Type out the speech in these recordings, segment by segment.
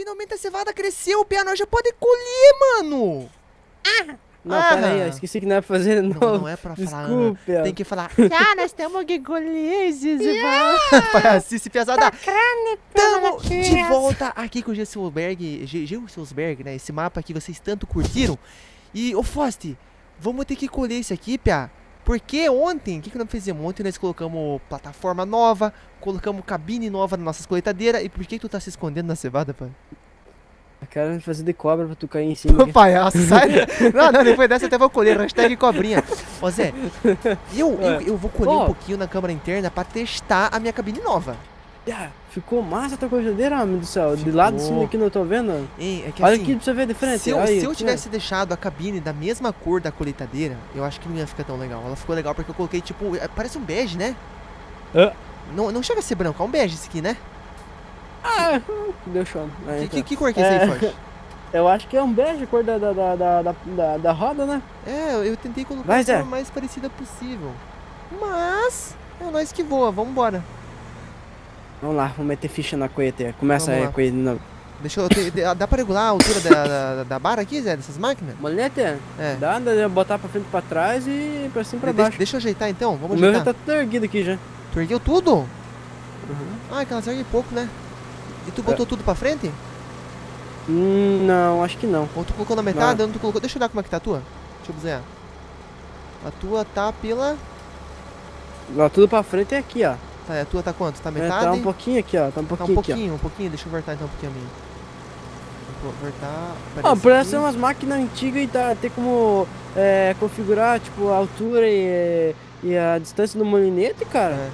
finalmente a cevada cresceu, Pia, nós já pode colher, mano. Não, pera aí, eu esqueci que não é pra fazer de novo. Não é pra falar, Desculpa. Ana. Tem que falar. Já, nós temos que colher, Palhacice pesada. Tamo de volta aqui com o Gilsberg, né? Esse mapa aqui vocês tanto curtiram. E, ô Fost, vamos ter que colher esse aqui, Pia. Porque ontem, o que nós fizemos? Ontem nós colocamos plataforma nova, colocamos cabine nova nas nossas colheitadeiras. E por que tu tá se escondendo na cevada, pai? Quero fazer de cobra pra tu cair em cima. Ô palhaço, sai. Não, depois dessa eu até vou colher. Hashtag cobrinha. Ó Zé, eu vou colher um pouquinho na câmara interna pra testar a minha cabine nova. Ficou massa a tua colheitadeira, homem do céu. De lado de cima aqui não tô vendo. É que olha assim, aqui pra você ver de frente. Se eu tivesse deixado a cabine da mesma cor da colheitadeira, eu acho que não ia ficar tão legal. Ela ficou legal porque eu coloquei tipo, parece um bege, né? Não chega a ser branco, é um bege esse aqui, né? Deu chão. Que cor que é esse aí, Forte? Eu acho que é um bege, cor da roda, né? Eu tentei colocar a cor mais parecida possível. Mas, é nós que voa, vambora. Vamos lá, vamos meter ficha na colheita. Começa aí a colheita de novo. Dá pra regular a altura da barra aqui, Zé, dessas máquinas? Moleta? Dá de botar pra frente e pra trás e pra cima e pra baixo. Deixa eu ajeitar então, vamos ajeitar. O meu ajeitar. já tá tudo erguido aqui já. Tu ergueu tudo? Ah, aquelas erguem pouco, né? E tu botou tudo pra frente? Não, acho que não. Ou tu colocou na metade? Não, tu colocou... Deixa eu dar como é que tá a tua. Deixa eu ver. A tua tá pela... Tudo pra frente é aqui, ó. Tá, a tua tá quanto? Tá metade? Tá um pouquinho aqui, ó. Tá um pouquinho um pouquinho. Deixa eu voltar então um pouquinho a minha. Vou voltar... parece umas máquinas antigas e ter como configurar, tipo, a altura e a distância do molinete, cara.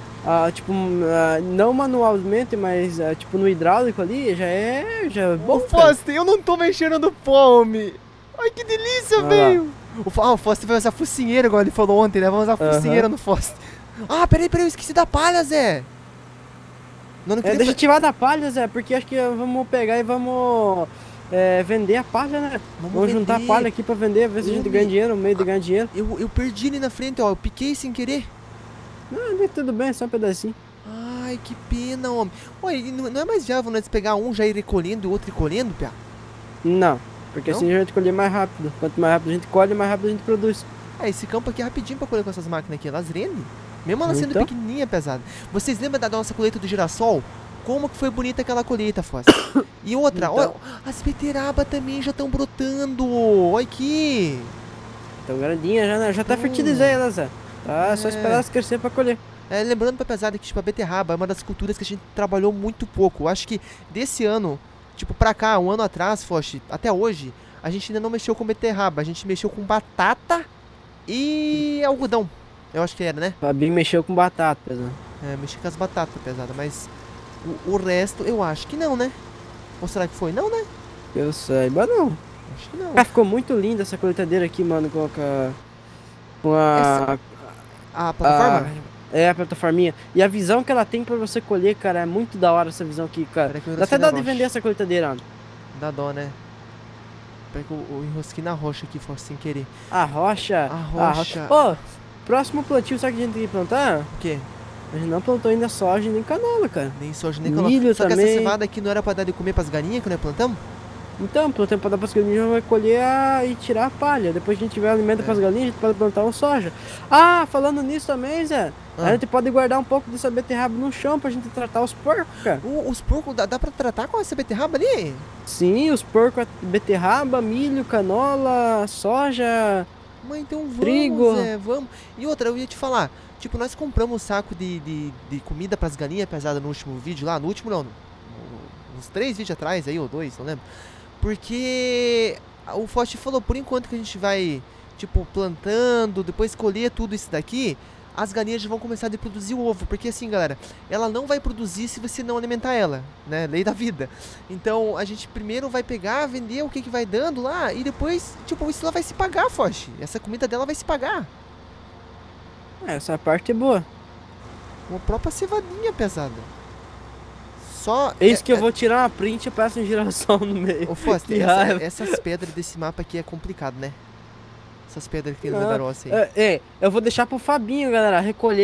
Não manualmente, mas tipo no hidráulico ali, já é bom. Ô, Fost, eu não tô mexendo no palme. Ai, que delícia, velho. O Fost vai usar focinheira, igual ele falou ontem, né? Vamos usar focinheira no Fost. Ah, peraí, eu esqueci da palha, Zé. Deixa eu tirar da palha, Zé, porque acho que vamos pegar e vamos vender a palha, né? Vamos juntar a palha aqui pra vender, ver se a gente ganha dinheiro, no meio de ganhar dinheiro. Eu perdi ali na frente, ó, eu piquei sem querer. Não, tudo bem, só um pedacinho. Ai, que pena, homem. Olha, não é mais viável nós pegar um já ir recolhendo e o outro recolhendo, Pia? Não, porque assim a gente colhe mais rápido. Quanto mais rápido a gente colhe, mais rápido a gente produz. Esse campo aqui é rapidinho pra colher com essas máquinas aqui, elas rendem. Mesmo ela sendo pequenininha, pesada. Vocês lembram da nossa colheita do girassol? Como que foi bonita aquela colheita, Foz? E outra, olha, as beterrabas também já estão brotando. Olha aqui. Estão grandinhas já, né? Já tá fertilizando elas, Zé. Tá, só esperar elas crescer pra colher. Lembrando pra pesada que tipo, a beterraba é uma das culturas que a gente trabalhou muito pouco. Eu acho que desse ano, tipo pra cá, um ano atrás, Foz, até hoje, a gente ainda não mexeu com beterraba. A gente mexeu com batata e algodão. Eu acho que era, né? Fabinho mexeu com batata, pesado. Mexi com as batatas, pesada, mas o resto eu acho que não, né? Ou será que foi? Não, né? Eu saiba, não. Acho que não. Ficou muito linda essa colheitadeira aqui, mano, com a plataforma? A plataforminha. E a visão que ela tem pra você colher, cara, é muito da hora essa visão aqui, cara. Dá até dó de vender essa colheitadeira, mano. Dá dó, né? Peraí que eu enrosquei na rocha aqui, foi sem querer. A rocha? A rocha. Próximo plantio, sabe o que a gente tem que plantar? O quê? A gente não plantou ainda soja nem canola, cara. Nem soja, nem canola. Milho Só também. que essa cevada aqui não era pra dar de comer pras galinhas quando nós plantamos? Então, plantamos pra dar pras galinhas, a gente vai colher e tirar a palha. Depois que a gente tiver alimento pras galinhas, a gente pode plantar uma soja. Falando nisso também, Zé, a gente pode guardar um pouco dessa beterraba no chão pra gente tratar os porcos, cara. Os porcos, dá pra tratar com essa beterraba ali? Sim, os porcos, beterraba, milho, canola, soja... Mas então vamos, trigo. Vamos. E outra, eu ia te falar, tipo, nós compramos um saco de comida pras galinhas pesada no último vídeo lá, no último não, uns 3 vídeos atrás aí, ou 2, não lembro. Porque o Fost falou, por enquanto que a gente vai, tipo, plantando, depois colher tudo isso daqui, as galinhas já vão começar a produzir o ovo. Porque assim, galera, ela não vai produzir se você não alimentar ela, né? Lei da vida. Então, a gente primeiro vai pegar, vender o que vai dando lá, e depois, tipo, isso ela vai se pagar, Fost. Essa comida dela vai se pagar. Essa parte é boa. Uma própria cevadinha pesada. Eis que eu vou tirar uma print e passo um girassol no meio. Ô, Fost, essas pedras desse mapa aqui é complicado, né? Essas pedras que tem no Medarossi aí. Eu vou deixar pro Fabinho, galera, recolher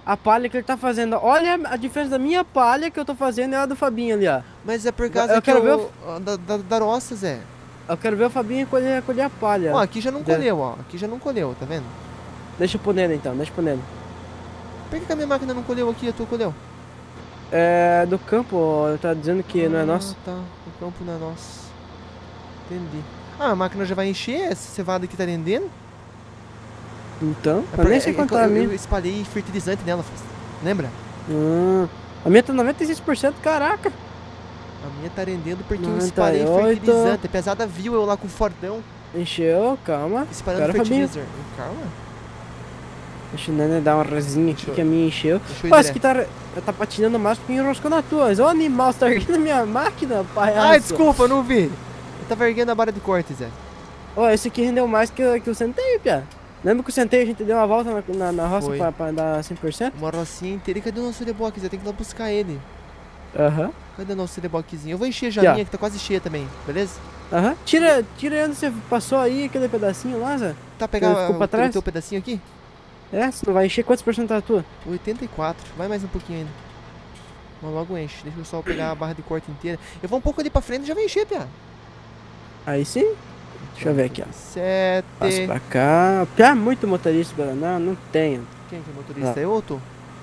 a palha que ele tá fazendo. Olha a diferença da minha palha que eu tô fazendo e a do Fabinho ali, ó. Mas é por causa Eu que quero ver da roça, Zé. Eu quero ver o Fabinho colher a palha. Ó, aqui já não colheu, ó. Aqui já não colheu, tá vendo? Deixa eu pôr nele então, deixa eu pôr nele. Por que a minha máquina não colheu aqui e a tua colheu? É do campo, ó, tá dizendo que não é nosso. Tá. O campo não é nosso. Entendi. Ah, a máquina já vai encher essa cevada aqui tá rendendo? Então, eu nem sei quanto tá a minha. Eu espalhei fertilizante nela, lembra? A minha tá 96%, caraca. A minha tá rendendo porque eu 98. espalhei fertilizante. A pesada viu eu lá com o fordão Encheu, calma. espalhando fertilizante. Calma. Deixa o Nene dar uma resinha aqui que a minha encheu. Deixa eu Pô, esse aqui tá patinando mais porque enroscou na tua. Ô animal, você tá erguendo a minha máquina, palhaço. Ai, desculpa, eu não vi. Eu tava erguendo a barra de corte, Zé. Ó, esse aqui rendeu mais que o centeio, pia. Lembra que o centeio a gente deu uma volta na roça pra dar 100%? Uma rocinha inteira. E cadê o nosso reboque, Zé? Tem que ir lá buscar ele. Aham. Cadê o nosso reboquezinho? Eu vou encher já a minha, que tá quase cheia também, beleza? Aham. Tira onde você passou aí, aquele pedacinho lá, Zé. Tá, pegar pra trás? o teu pedacinho aqui? É, você não vai encher quantos por cento da tua? 84. Vai mais um pouquinho ainda. Mas logo enche. Deixa eu só pegar a barra de corte inteira. Eu vou um pouco ali pra frente e já vai encher, Pia. Aí sim. Deixa eu ver aqui, ó. 7. Passa pra cá. Pia, muito motorista, galera. Não tenho. Quem que é motorista? Eu ou tu?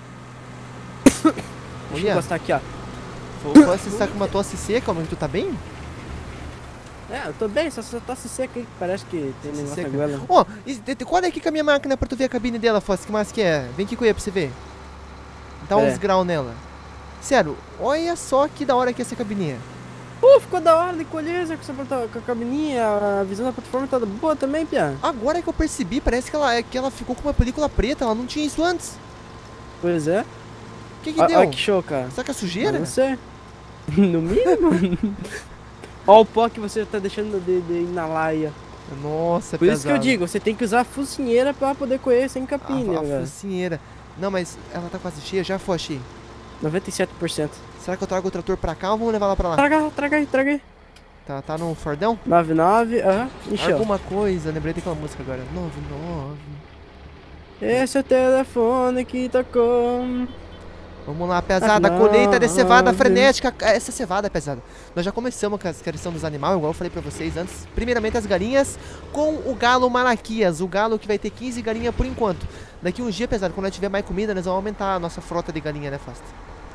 Deixa eu encostar aqui, ó. Você está com uma tosse seca, mas tu tá bem? É, eu tô bem, só tosse seca aí. Parece que tem negócio na goela. Ó, cola aqui com a minha máquina pra tu ver a cabine dela, Fosse. Que mais que é? Vem aqui com ele pra você ver. Dá uns graus nela. Sério, olha só que da hora que é essa cabininha. Pô, ficou da hora de colher, com a cabininha, a visão da plataforma tá boa também, Pia. Agora que eu percebi, parece que ela ficou com uma película preta, ela não tinha isso antes. Pois é. O que deu? Olha que show, cara. Será que é sujeira? Não sei. No mínimo. Olha o pó que você tá deixando de inalar aí, ó. Nossa, por isso que eu digo, você tem que usar a focinheira pra poder colher sem capinha, a focinheira. Não, mas ela tá quase cheia, já foi cheia. 97%. Será que eu trago o trator pra cá ou vamos levar lá pra lá? Traga aí. Tá no Fordão? 99, encheu. Alguma coisa, lembrei daquela música agora. 99. Esse é o telefone que tocou. Vamos lá, pesada, colheita de cevada frenética. Essa cevada, pesada. Nós já começamos com a questão dos animais, igual eu falei pra vocês antes. Primeiramente as galinhas com o galo Malaquias. O galo que vai ter 15 galinhas por enquanto. Daqui uns dias, pesado, quando nós tiver mais comida, nós vamos aumentar a nossa frota de galinha, né, Fasta?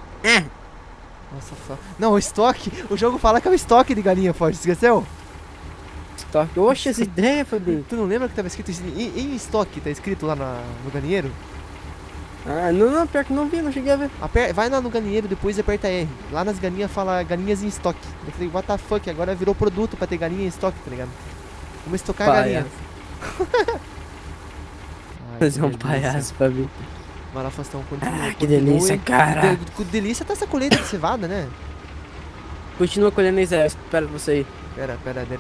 Nossa, não, o estoque. O jogo fala que é o estoque de galinha, Forte, esqueceu? Estoque. Oxe, essa ideia, Fabinho. Tu não lembra que tava escrito em estoque? Tá escrito lá no galinheiro? Ah, não, pior que não vi, não cheguei a ver. Vai lá no galinheiro, depois e aperta R. Lá nas galinhas fala galinhas em estoque. Eu falei, what the fuck, agora virou produto pra ter galinha em estoque, tá ligado? Vamos estocar galinha. Fazer um palhaço, Fabinho. Marafastão, continua. Que delícia, cara. Que delícia tá essa colheita de cevada, né? Continua colhendo aí, Zé. Espera você aí. Pera.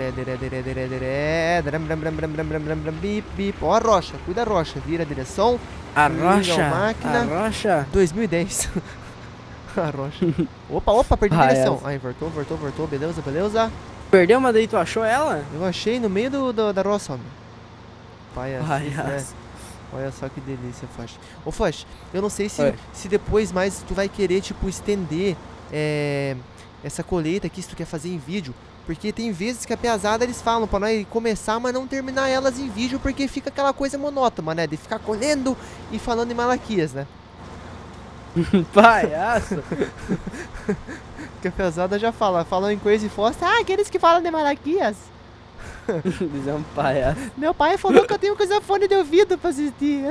Ó a rocha, cuida da rocha. Vira a direção. A rocha. Máquina. A rocha. 2010. A rocha. Opa, perdi a direção. Aí, voltou. Beleza. Perdeu, mas daí tu achou ela? Eu achei no meio da roça, homem. Palhaço. Né? Olha só que delícia, Foch. Ô, Foch, eu não sei se depois mais tu vai querer, tipo, estender essa colheita aqui, se tu quer fazer em vídeo. Porque tem vezes que a piazada eles falam pra nós começar, mas não terminar elas em vídeo, porque fica aquela coisa monótona, né? De ficar colhendo e falando em Malaquias, né? Palhaço! Porque a piazada já falam em Crazy Foster, aqueles que falam de Malaquias. Dizer um palhaço. Meu pai falou que eu tenho que usar fone de ouvido pra assistir.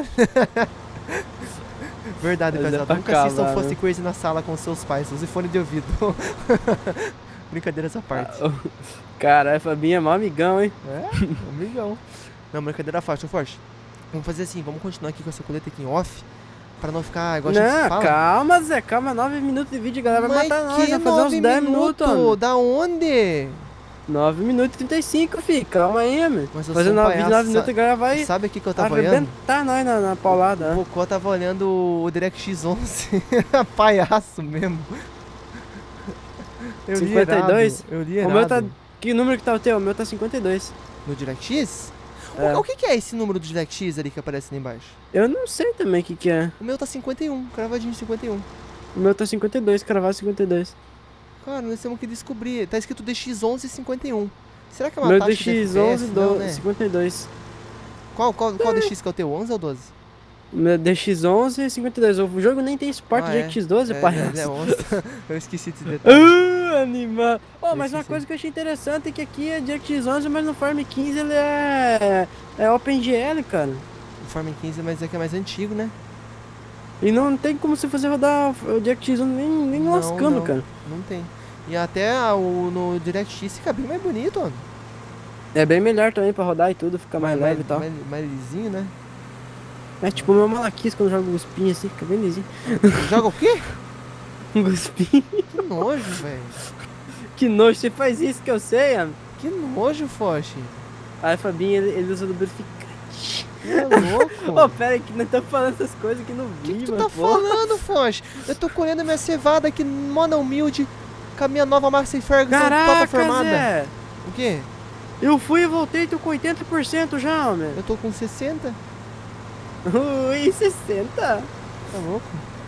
Verdade, pesado. Nunca assistam Foster Crazy na sala com seus pais. Use fone de ouvido. Brincadeira essa parte. Caralho, Fabinho é mó amigão, hein? Amigão. Não, brincadeira forte. Vamos fazer assim, vamos continuar aqui com essa coleta aqui em off. Pra não ficar igual a gente fala. Calma, Zé, calma. 9 minutos de vídeo, galera. Vai matar nós, vai fazer uns 10 minutos. Da onde? 9 minutos e 35, fi. Calma aí, meu. Fazendo 9 minutos, a galera vai. Sabe o que eu tava olhando? Tá nós na paulada. O Cocô tava olhando o DirectX 11. Palhaço mesmo. Eu 52? Eu li errado. O meu tá... Que número que tá o teu? O meu tá 52. No DirectX? O que é esse número do DirectX ali que aparece ali embaixo? Eu não sei também o que é. O meu tá 51, cravadinho 51. O meu tá 52, cravado 52. Cara, nós temos que descobrir. Tá escrito DX1151. Será que é uma Meu taxa de FPS? DX11 Não, né? 52. Qual DX que é o teu? 11 ou 12? Meu DX11 e 52. O jogo nem tem suporte de DX12, palhaço. É 11. Eu esqueci desse detalhe. Animal. Oh, mas uma coisa que eu achei interessante é que aqui é DX11, mas no Farm 15 ele é OpenGL, cara. O Farm 15, mas é que é mais antigo, né? E não tem como você fazer rodar o DX11 nem lascando, cara. Não tem. E até no DirectX fica bem mais bonito, mano. É bem melhor também pra rodar e tudo, fica mais leve e tal. Mais lisinho, né? É tipo o meu Malaquias quando joga um guspinho assim, fica bem lisinho. Joga o quê? Um guspinho. Que nojo, velho. Que nojo, você faz isso que eu sei, mano. Que nojo, Foch. Aí Fabinho, ele usa lubrificante. É louco. Ô, pera aí que nós estamos falando essas coisas aqui no vídeo, que tu mano. tá falando, Foch? Eu tô colhendo minha cevada aqui, mona humilde, com a minha nova Massey Ferguson topa formada. Zé. O quê? Eu fui e voltei, tô com 80% já, mano. Eu tô com 60. Ui, 60? Tá louco?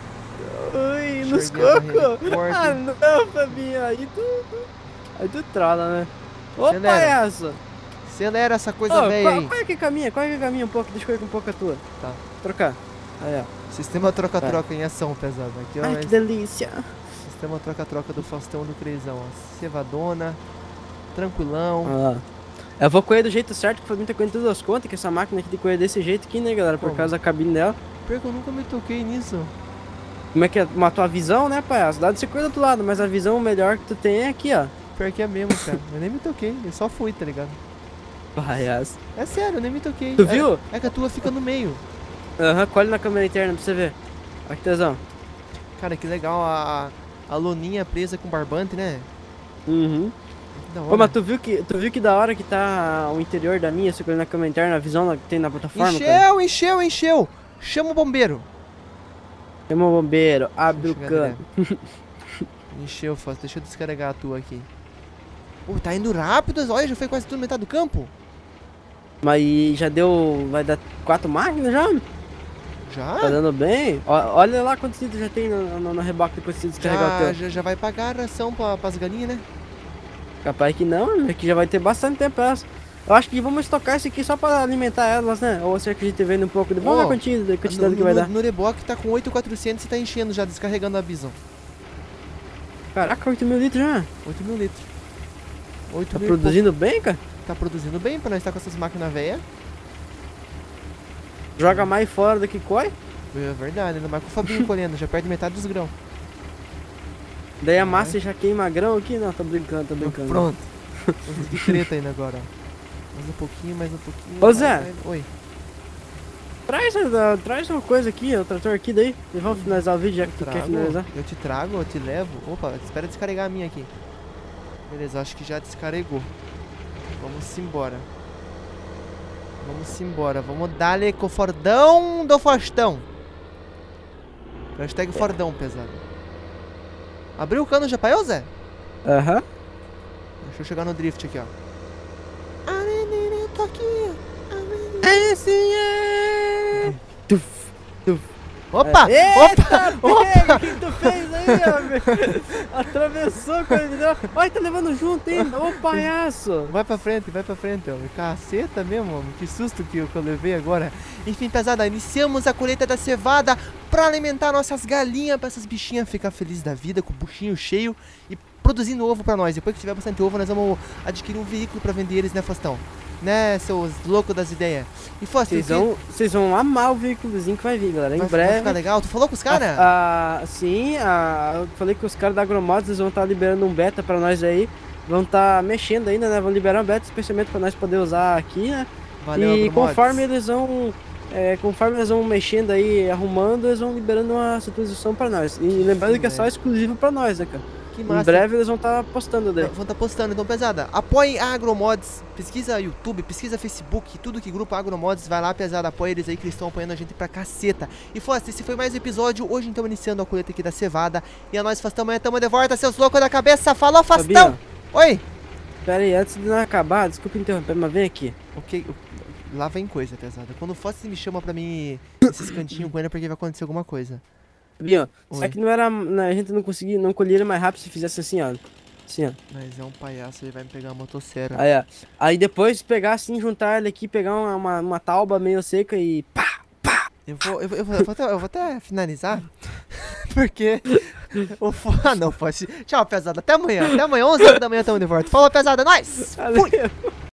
Ui, nos cocos. Ah, não, Fabinho, aí tu trola, né? Ô, Acelera. palhaço. Acelera essa coisa velha aí. Qual é que caminha um pouco? Deixa eu ir com um pouco a tua. Tá. Trocar. Aí, ó. Sistema troca-troca em ação, pesado. Aqui, ó. Ai, que delícia. Sistema troca-troca do Faustão do Crezão, ó. Cevadona. Tranquilão. Ah. Eu vou correr do jeito certo, que o Fabinho tá correndo todas as contas, que essa máquina aqui tem que correr desse jeito aqui, né, galera? Por Como? causa da cabine dela. Pior que eu nunca me toquei nisso. Como é que é? Matou a visão, né, palhaço? Dá de você correr do outro lado, mas a visão melhor que tu tem é aqui, ó. Pior que é mesmo, cara. Eu nem me toquei, eu só fui, tá ligado? Palhaço. É sério, eu nem me toquei. Tu viu? É que a tua fica no meio. Aham, colhe na câmera interna pra você ver. Olha que tesão. Cara, que legal a loninha presa com barbante, né? Uhum. Que da hora. Ô, mas tu viu que da hora que tá o interior da minha, se colhe na câmera interna, a visão que tem na plataforma, cara? Encheu! Chama o bombeiro. Chama o bombeiro, abre o Deixa eu cano. Encheu, Fausto. Deixa eu descarregar a tua aqui. Pô, tá indo rápido. Olha, já foi quase tudo metade do campo. Mas já deu. Vai dar 4 máquinas já? Já? Tá dando bem? Olha lá quantos litros já tem no reboque depois que você descarregar o teu. Já vai pagar a ração pras galinhas, né? Capaz que não, aqui já vai ter bastante tempo elas. Eu acho que vamos estocar isso aqui só pra alimentar elas, né? Ou você acredita vendo um pouco de... Vamos ver a quantidade que vai dar. No reboque tá com 8.400 e tá enchendo já, descarregando a visão. Caraca, 8 mil litros já. 8 mil litros. 8 Tá mil produzindo bem, cara? Tá produzindo bem pra nós estar com essas máquinas velhas. Joga mais fora do que coi. É verdade, ainda mais com o Fabinho colhendo, já perde metade dos grãos. Daí a massa já queima grão aqui? Não, tô brincando, tô brincando. Pronto. Que treta ainda agora, ó. Mais um pouquinho. Ô, Zé. Oi. Traz uma coisa aqui, o trator aqui daí. E vamos finalizar o vídeo já que tu quer finalizar. Eu te trago, eu te levo. Opa, espera descarregar a minha aqui. Beleza, acho que já descarregou. Vamos embora. Vamos dar-lhe com o Fordão do Faustão. Hashtag Fordão, pesado. Abriu o cano já pra eu, Zé? Aham. Deixa eu chegar no drift aqui, ó. Tô aqui. Esse é... Tuf, tuf. Opa! Eita, Opa! O que tu fez aí, meu? Atravessou com ele. Olha, tá levando junto ainda. Ô, palhaço. Vai pra frente, ó. Caceta mesmo, homem. Que susto que eu levei agora. Enfim, pesada, iniciamos a colheita da cevada pra alimentar nossas galinhas, pra essas bichinhas ficar felizes da vida, com o buchinho cheio e produzindo ovo pra nós. Depois que tiver bastante ovo, nós vamos adquirir um veículo pra vender eles, né, Faustão? Né, seus loucos das ideias. E Fausto, vocês vão amar o veículozinho que vai vir, galera. Em breve. Vai ficar legal. Tu falou com os caras? Sim, eu falei que os caras da Agromods, eles vão estar liberando um beta pra nós aí. Vão estar mexendo ainda, né? Vão liberar um beta especialmente pra nós poder usar aqui, né? Valeu, e Agromods. conforme eles vão mexendo aí, arrumando, eles vão liberando uma atualização pra nós. E lembrando que é só exclusivo pra nós, né, cara? Que massa. Em breve eles vão estar postando daí. Vão estar postando, então, pesada. Apoie a Agromods. Pesquisa YouTube, pesquisa Facebook, tudo que grupo Agromods. Vai lá, pesada. Apoia eles aí que eles estão apoiando a gente pra caceta. E Foster, esse foi mais um episódio. Hoje, então, iniciando a colheita aqui da cevada. E a nós, Faustão, amanhã tamo de volta, seus loucos da cabeça. Falou, Faustão! Oi! Pera aí, antes de não acabar, desculpa interromper, mas vem aqui. Ok. lá vem coisa, pesada. Quando o Fosse me chama pra mim esses cantinhos com ele é porque vai acontecer alguma coisa. Binho, Oi. só que não era. A gente não conseguia, não colhia ele mais rápido se fizesse assim, ó. Assim, ó. Mas é um palhaço, ele vai me pegar a motosserra. Aí, ó. Aí depois pegar assim, juntar ele aqui, pegar uma tauba meio seca e pá! Eu vou até finalizar. Porque. Ah, não, pode. Tchau, pesada. Até amanhã. Até amanhã, 11 horas da manhã, tamo de volta. Falou, pesada. Nós! Fui!